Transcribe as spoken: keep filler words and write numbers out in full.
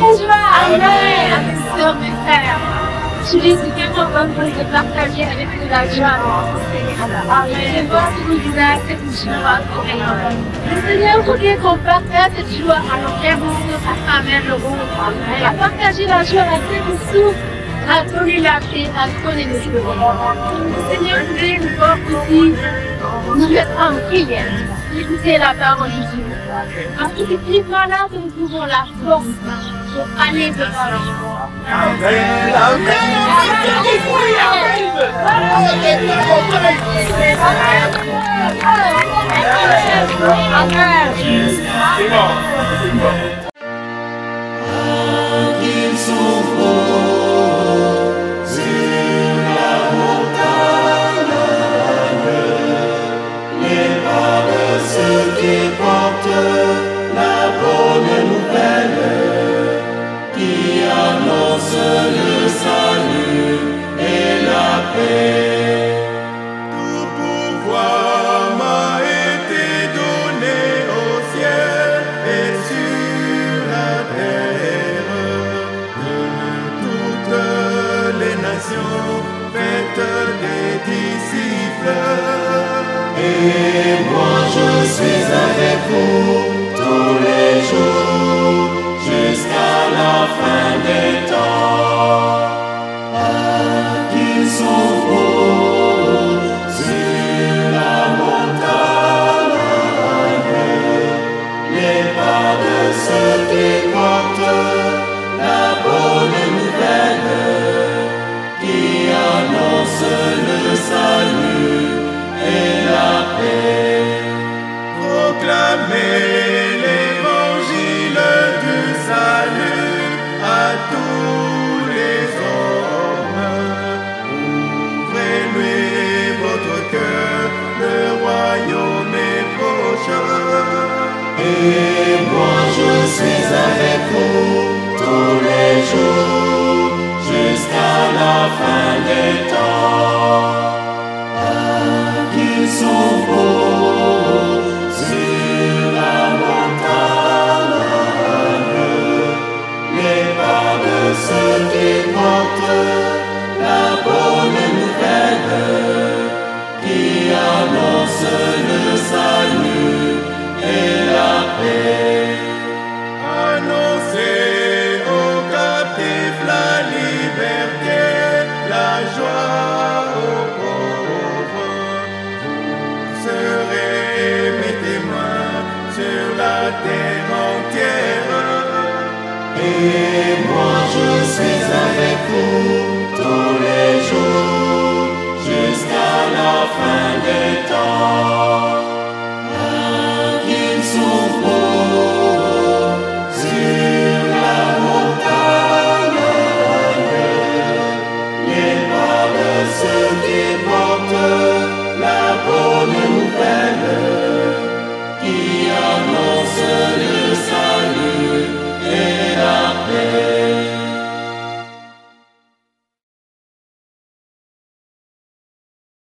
Amen. Mes sœurs, mes frères. Je suis tellement heureuse de partager avec vous la joie. Amen. Je vois ce que vous avez cette joie. Le Seigneur voudrait qu'on partage cette joie à nos frères et sœurs. Amen. Le monde. À partager la joie à ceux qui souffrent, à donner la paix, à donner le joie. Le Seigneur voudrait nous voir aussi, nous mettre en prière. Écoutez la parole de Dieu. À tous ces petits malades, nous trouvons la force pour aller devant lui. Amen. Amen. Qu'ils sont beaux sur la montagne, les pas de ceux qui portent la bonne nouvelle, qui annonce le salut et la paix. Tout pouvoir m'a été donné au ciel et sur la terre. De toutes les nations, faites des disciples. Et moi je suis avec vous tous les jours jusqu'à la fin des temps. Ah, qu'ils sont beaux sur la montagne, les pas de ceux qui portent la bonne nouvelle, qui annonce le salut et la paix. Proclamez l'évangile du salut à tous les hommes. Ouvrez-lui votre cœur, le royaume est proche. Et moi je suis avec vous tous les jours jusqu'à la fin des temps. Ah, qu'ils sont beaux sur la montagne, les pas de ceux qui portent la bonne nouvelle, qui annonce le salut et la paix. Annoncez aux captifs la liberté, la joie aux pauvres. Vous serez mes témoins sur la terre entière. Et